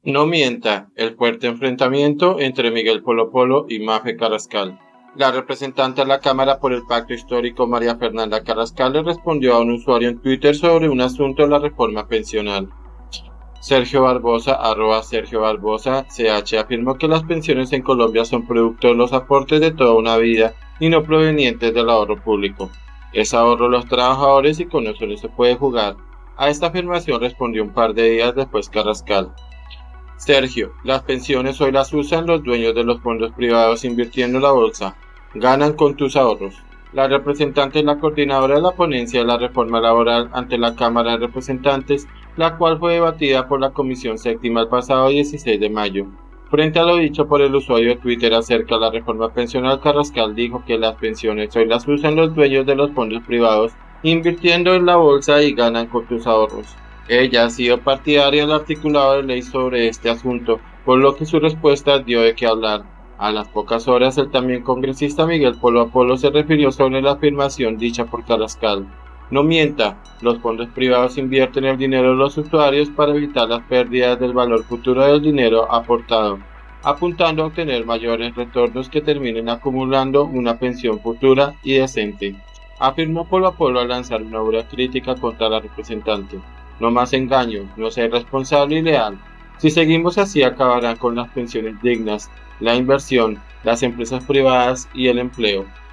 No mienta, el fuerte enfrentamiento entre Miguel Polo Polo y Mafe Carrascal. La representante de la Cámara por el Pacto Histórico, María Fernanda Carrascal, le respondió a un usuario en Twitter sobre un asunto de la reforma pensional. Sergio Barbosa, @Sergio Barbosa, CH, afirmó que las pensiones en Colombia son producto de los aportes de toda una vida y no provenientes del ahorro público. Es ahorro de los trabajadores y con eso no se puede jugar. A esta afirmación respondió un par de días después Carrascal. Sergio, las pensiones hoy las usan los dueños de los fondos privados invirtiendo en la bolsa. Ganan con tus ahorros. La representante es la coordinadora de la ponencia de la reforma laboral ante la Cámara de Representantes, la cual fue debatida por la Comisión Séptima el pasado 16 de mayo. Frente a lo dicho por el usuario de Twitter acerca de la reforma pensional, Carrascal dijo que las pensiones hoy las usan los dueños de los fondos privados invirtiendo en la bolsa y ganan con tus ahorros. Ella ha sido partidaria del articulado de ley sobre este asunto, por lo que su respuesta dio de qué hablar. A las pocas horas, el también congresista Miguel Polo Polo se refirió sobre la afirmación dicha por Carrascal. No mienta, los fondos privados invierten el dinero de los usuarios para evitar las pérdidas del valor futuro del dinero aportado, apuntando a obtener mayores retornos que terminen acumulando una pensión futura y decente. Afirmó Polo Polo al lanzar una dura crítica contra la representante. No más engaños, no ser responsable y leal. Si seguimos así acabarán con las pensiones dignas, la inversión, las empresas privadas y el empleo.